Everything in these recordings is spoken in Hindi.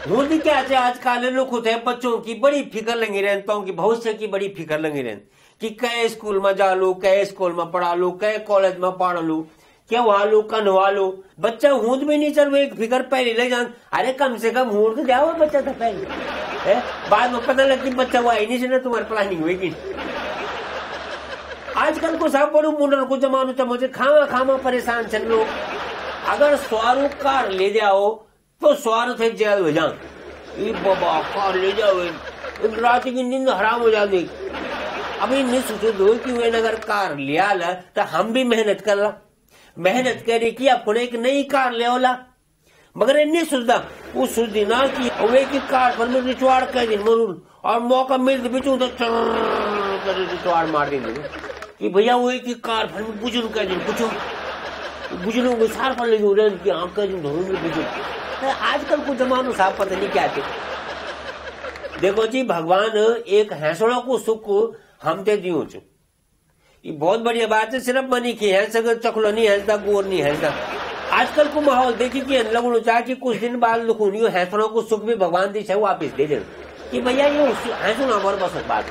हूँ क्या चे आजकल लोग होते हैं बच्चों की बड़ी फिक्र लगी रहता हूँ कि भविष्य की बड़ी फिक्र लगी रह कि कै स्कूल में जा लो, कै स्कूल में पढ़ा लो, कै कॉलेज में पढ़ लो, क्या वहा लो कन्हवा लो। बच्चा हूद भी नहीं चल वो एक फिक्र पहले ले जान। अरे कम से कम हूद तो जाओ बच्चा था पहले, बाद में पता लगती बच्चा वो आई नहीं से ना तुम्हारी प्लानिंग हुई। आजकल को सब बड़ू मुंडन को जमानो तो मुझे खामा खामा परेशान चल लो। अगर स्वारू कार ले जाओ तो स्वारू थे जेल हो जाओ। बाबा कार ले जाओ रात की नींद हराम हो जाती। अभी नहीं सोचो दो कि वे अगर कार लिया ला तो हम भी मेहनत कर ला, मेहनत करे कि अपने एक नई कार ले ओला। मगर इन्हें सोचता वो सोचती ना कि वे की कार पर मैं रिचवाड़ कह दिन मरूल और मौका मिल बिचू तो रिचवाड़ मार देंगे कि भैया वो एक कार पर बुजुर्ग कह दिन पूछो बुजुर्गों को सार पर लगी उड़न की आंख कह दिन धोरूंगे बुजुर्ग। आजकल को जमानो साहब पता नहीं क्या थे। देखो जी भगवान एक हैंसड़ों को सुख हम ते दियो छो, ये बहुत बढ़िया बात है। सिर्फ मनी की है सगर चखलो नहीं हंसता गोर नहीं हंसता। आजकल को माहौल देखी कि लगू चाह कि कुछ दिन बाद लुखुनियो हैंसड़ों को सुख भी भगवान दी है वापिस दे दे कि भैया ये हैंसो ना हमारे बस बात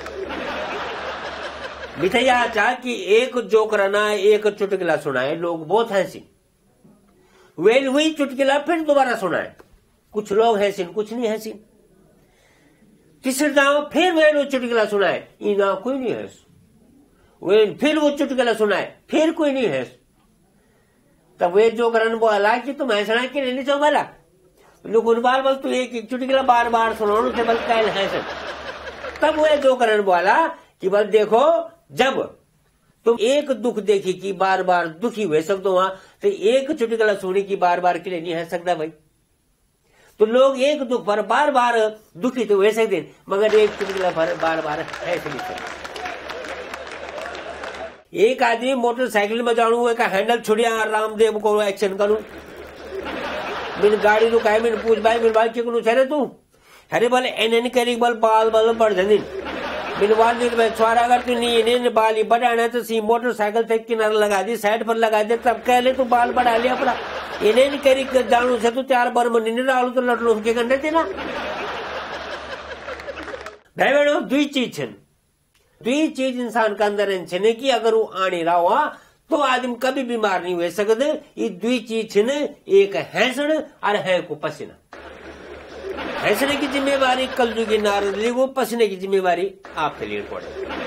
मिठैया चाह कि एक जोक रना एक चुटकिला सुनाए, लोग बहुत हंसी वेल हुई चुटकिला फिर दोबारा सुनाए, कुछ लोग हंसिन कुछ नहीं हंसिन। तीसरे दाव फिर वेल वो चुटकिला सुनाए, इना कोई नहीं हंस। वेल फिर वो चुटकिला सुनाए फिर कोई नहीं हंस। तब वे जो करन बोला कि तुम हंसना के लिए नहीं वाला लोग बार बल तू एक चुटकिला बार बार सुनो से बल कैल हंस। तब वे जो करन बोला कि बल देखो जब तुम एक दुख देखी कि बार बार दुखी हुए सकते वहां तो एक चुटकिला सुनी की बार बार के लिए नहीं हंस सकता भाई। तो लोग एक दुख पर बार बार दुखी तो हुए सकते मगर एक चुटकिला पर बार बार ऐसे नहीं सकते। एक आदमी मोटरसाइकिल में जाणू हुए का हैंडल छुड़िया रामदेव को एक्शन करूं बिन गाड़ी रुकाए बिन पूछ भाई बिन भाई क्यों छे तू अरे बोले एन करी बल बाल बल बढ़ जानी बिन बाल छोरा अगर तू नहीं इन्हें बाल ही बढ़ाना तो सी मोटरसाइकिल से किनारे लगा दी साइड पर लगा दे तब कह ले तू बाल बढ़ा लिया अपना इन्हें करी जानू से तू 4 बार में नहीं डालू तो लड़ लो के गंडे थे ना। भाई बहनों दुई चीज इंसान का अंदर छने की अगर वो आने रहा हुआ तो आदमी कभी बीमार नहीं हो सकते। ये दुई चीज छने एक हैंसण और है को पसीना। हैंसने की जिम्मेवारी कलयुगी नारद ली वो पसीने की जिम्मेवारी आपके लिए पड़े।